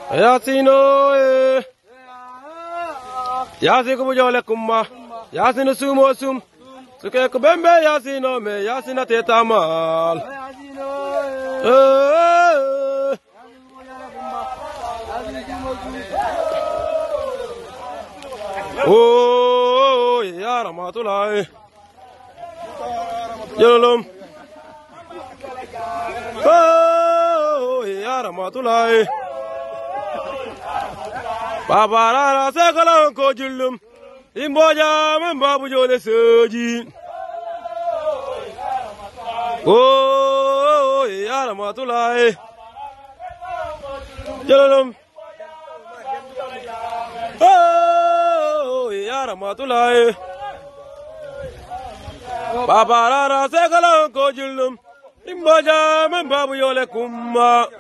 Yasino Yasiko bujole kumma Yasino sumo sum Suke kubembe Yasino me Yasina tetamal Oh ya Ramatullah Yolom Oh ya Ramatullah Baba rara sekala ko jullum imboja man babu jole soji Oh ya Ramatullah Yolom Oh ya Ramatullah Baba rara sekala ko jullum imboja man babu jole kumma